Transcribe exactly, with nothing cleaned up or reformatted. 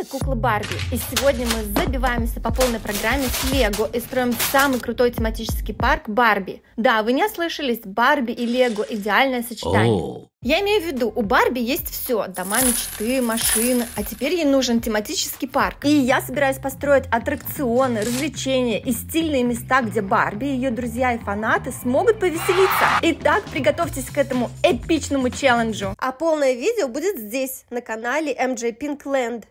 кукла Барби, и сегодня мы забиваемся по полной программе с Лего и строим самый крутой тематический парк Барби. Да, вы не ослышались, Барби и Лего – идеальное сочетание. Oh. Я имею в виду, у Барби есть все – дома мечты, машины, а теперь ей нужен тематический парк. И я собираюсь построить аттракционы, развлечения и стильные места, где Барби, ее друзья и фанаты смогут повеселиться. Итак, приготовьтесь к этому эпичному челленджу. А полное видео будет здесь, на канале эм джей Pink Land.